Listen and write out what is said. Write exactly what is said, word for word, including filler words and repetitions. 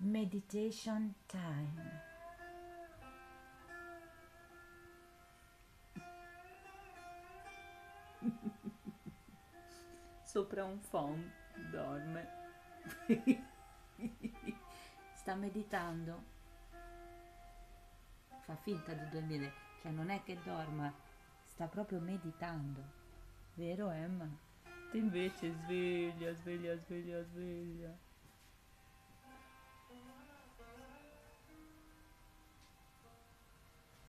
meditation time. Sopra un phon dorme. Sta meditando. Fa finta di dormire, cioè non è che dorma, sta proprio meditando. Vero, Emma? Te invece sveglia, sveglia, sveglia, sveglia.